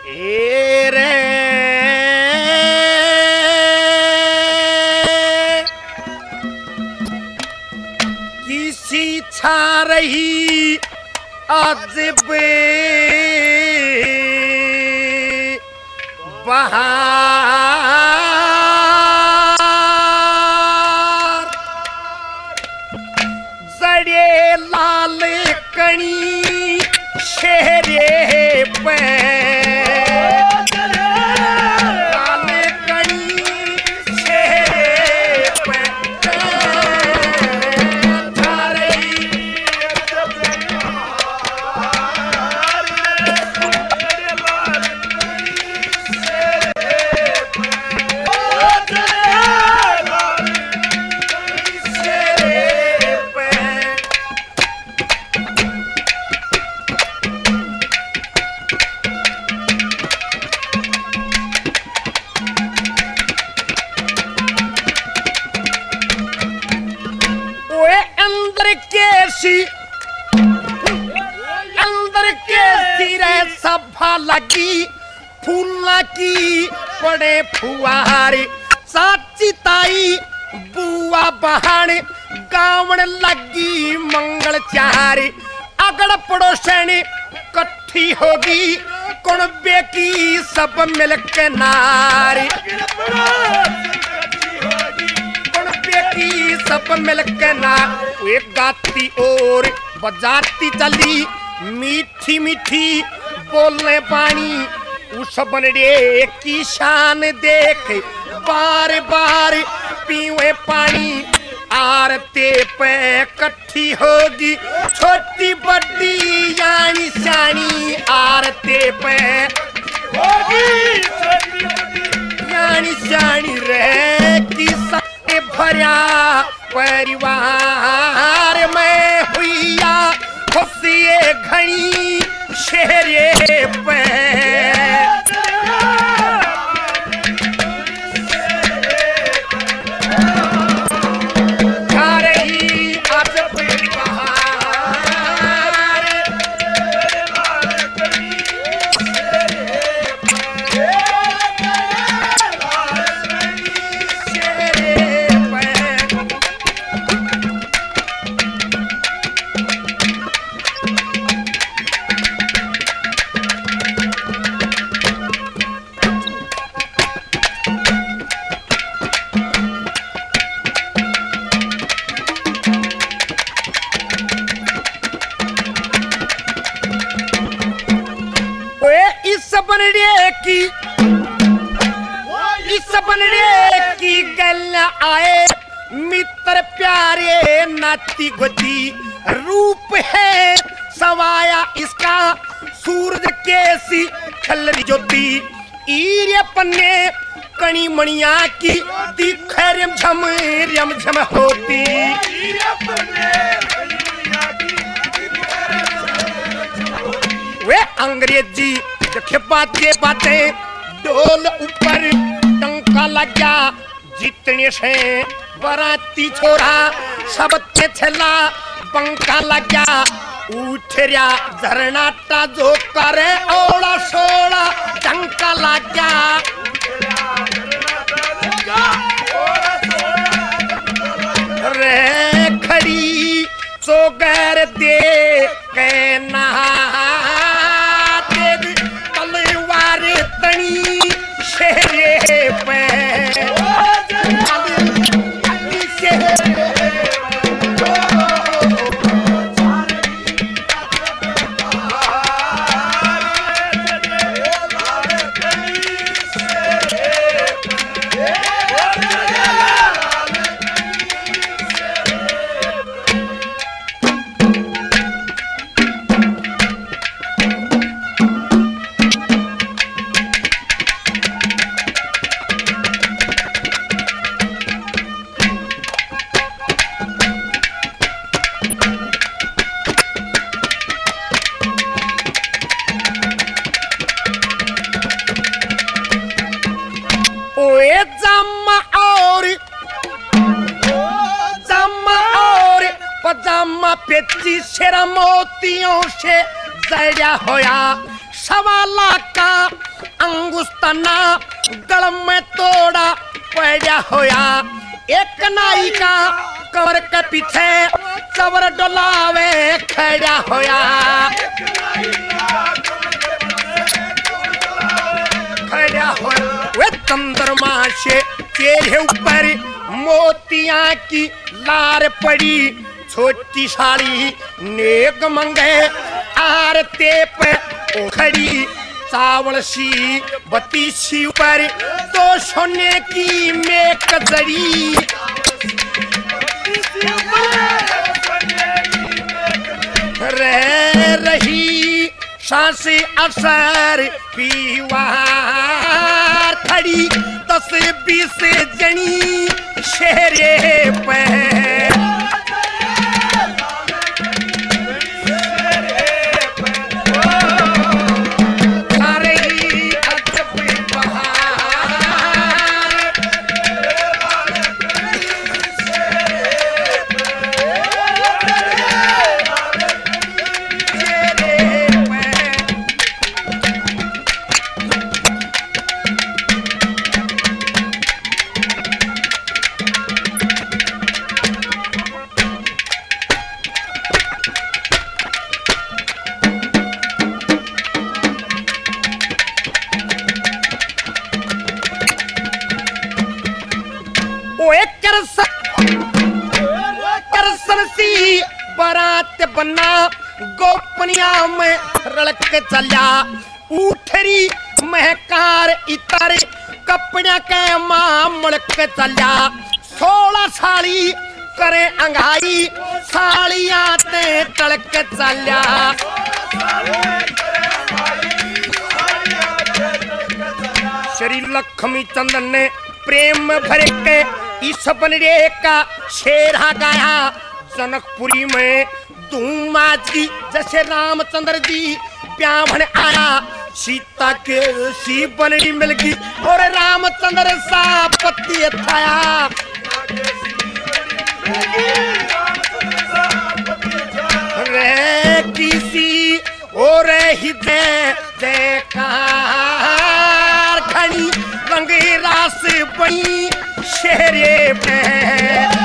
ए रे किसी छा रही आज बे बहार जड़े लाल कणी शेरे पे लाल कणी शेरे पे अंदर के सिरे सभा लगी फूला की पड़े फुआरे साची ताई बुआ बहान गावण लगी मंगल चारे अगड़ पड़ोसने कट्ठी होगी कुणबे की सब मिलके नारी की सब मिलके ना एक गाती और बजाती चली मीठी मीठी बोलने पानी उस बनड़े की शान देख बार बार पीवे पानी आरते पे कट्ठी होगी छोटी बड़ी यानी शानी आरते पे होगी यानी शानी रहे की भरा परिवार में हुईया खुशिये घनी शेरे पे इस बनड़े की गल आए मित्र प्यारे नाती गोदी रूप है सवाया इसका सूरज केसी खलरी ज्योति ईरे पन्ने कणी मणिया की दिखे रम झम होती वे अंग्रेजी देखे बातें डोल ऊपर टंका लग गया जितने से बराती छोरा सब ते छला पंखा लग गया उठ रहा झरनाटा जो करे ओला सोला टंका लग गया रे खड़ी सोगर दे के नहा शेरे पे पजामा पेची शेरा मोतियों से जड़ा होया सवा लाख का बहाना गलम में तोड़ा पड़ा होया एक नाई का कवर के पीछे चवर डोलावे खड़ा होया खड़ा होया वे चंद्रमा से चेहरे ऊपर मोतियां की लार पड़ी छोटी साड़ी नेक मंगे आरते पे खड़ी चावल सी बत्ती सी ऊपर तो सोने की मेक जड़ी रह रही सांस असर पीवार खड़ी 10-20 जनी शेरे पे बरात बना गोपनिया में रड़क चला उठरी महकार इतर कपड़ा के मां मुड़क चला 16 साली करे अंगाई सालियां ते तड़क चला श्री लक्ष्मी चंदन ने प्रेम भर के इस बनरे का शेरा गाया जनकपुरी में धूमा जी जैसे रामचंद्र जी ब्याहन आया सीता के सी बनरी मिल गई और रामचंद्र सा पति थाया रे किसी और देखा खड़ी रंग रास बनी शेरे पे